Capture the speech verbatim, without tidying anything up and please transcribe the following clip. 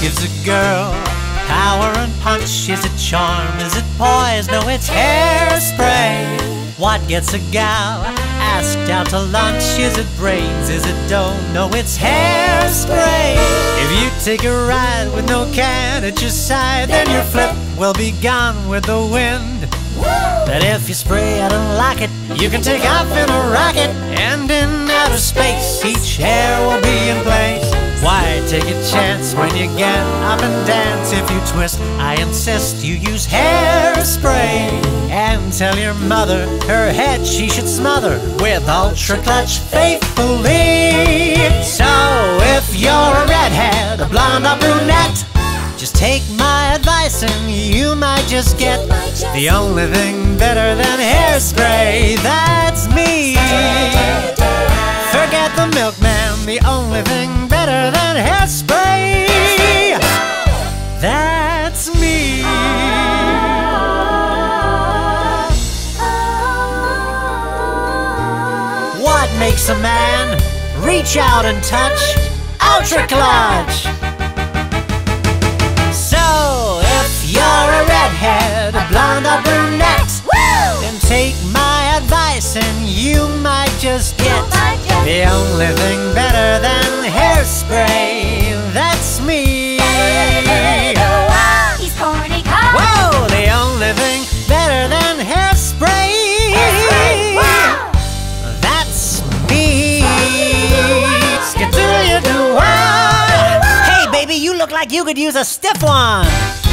gives a girl power and punch? Is it charm? Is it poise? No, it's hairspray. What gets a gal asked out to lunch? Is it brains? Is it dough? No, it's hairspray. If you take a ride with no can at your side, then your flip will be gone with the wind. But if you spray out and lock it, you can take off in a rocket, and in outer space each hair will be in place. Why take a chance when you get up and dance? If you twist, I insist you use hairspray. And tell your mother her head she should smother with ultra clutch faithfully. So if you're a redhead, a blonde or brunette, just take my advice and you might just get the only thing better than hairspray. That's me. Forget the milkman, the only thing better than hairspray. That's me. What makes a man reach out and touch? Ultra clutch. So if you're a redhead, a blonde or brunette, then take my advice and you might just get the only thing better than hairspray. That's me. He's corny cock. Whoa, the only thing better than hairspray. That's me. Skidoo-doo-wah. Hey baby, you look like you could use a stiff one.